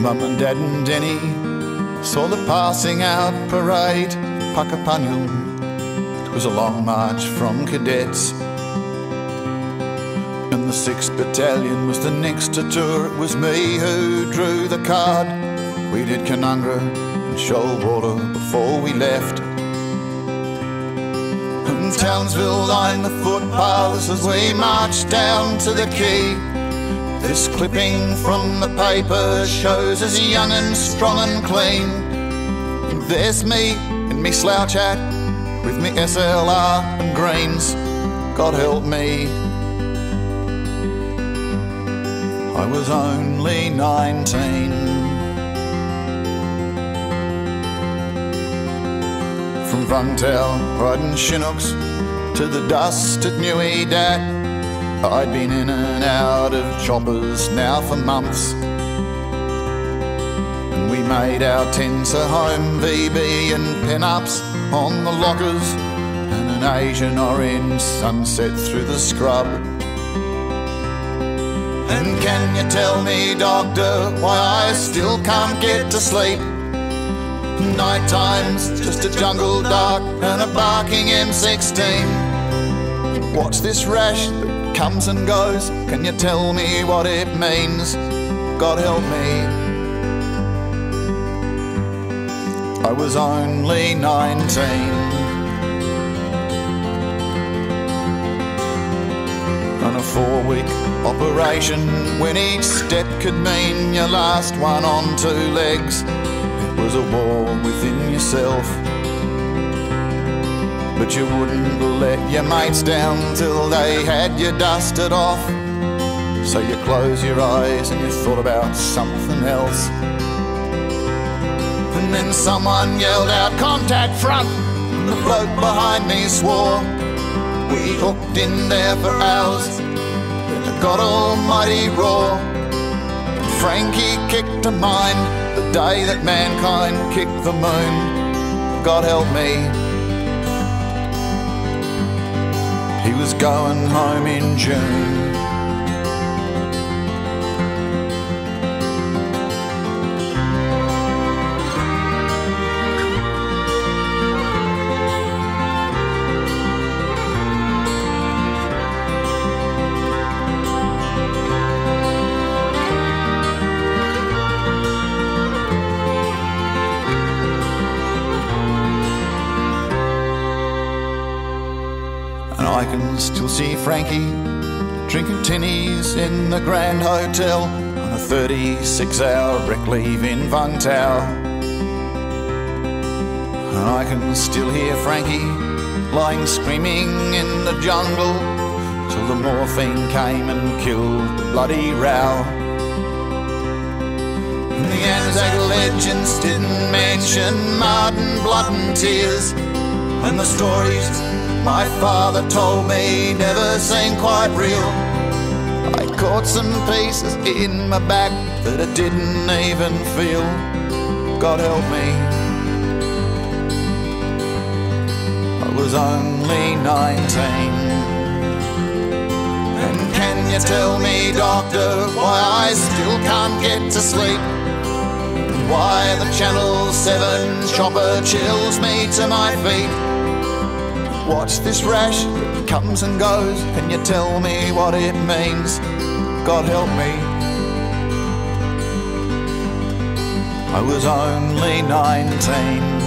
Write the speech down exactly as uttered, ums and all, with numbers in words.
Mum and Dad and Denny saw the passing out parade, Puckapunyal. It was a long march from cadets, and the sixth Battalion was the next to tour. It was me who drew the card. We did Canberra and Shoalwater before we left, and Townsville lined the footpaths as we marched down to the quay. This clipping from the paper shows us young and strong and clean. And there's me in me slouch hat with me S L R and greens. God help me, I was only nineteen. From Vungtau, riding Chinooks to the dust at Newey Dat, I'd been in and out of choppers now for months, and we made our tents a home, V B and pin-ups on the lockers, and an Asian orange sunset through the scrub. And can you tell me, doctor, why I still can't get to sleep? Night time's just a jungle dark and a barking M sixteen. What's this rash that comes and goes? Can you tell me what it means? God help me, I was only nineteen. On a four-week operation, when each step could mean your last one on two legs, it was a war within yourself. But you wouldn't let your mates down till they had you dusted off. So you closed your eyes and you thought about something else. And then someone yelled out, "Contact front!" And the bloke behind me swore. We hooked in there for hours, then a God almighty roar. Frankie kicked a mine the day that mankind kicked the moon. God help me, he was going home in June. I can still see Frankie drinking tinnies in the Grand Hotel on a thirty-six hour rec leave in Vungtau. And I can still hear Frankie lying screaming in the jungle till the morphine came and killed the bloody row. And the Anzac legends didn't mention mud and blood and tears, and the stories my father told me never seemed quite real. I caught some pieces in my back that I didn't even feel. God help me, I was only nineteen. And can you tell me, doctor, why I still can't get to sleep? And why the Channel seven chopper chills me to my feet? What's this rash that comes and goes? Can you tell me what it means? God help me, I was only nineteen.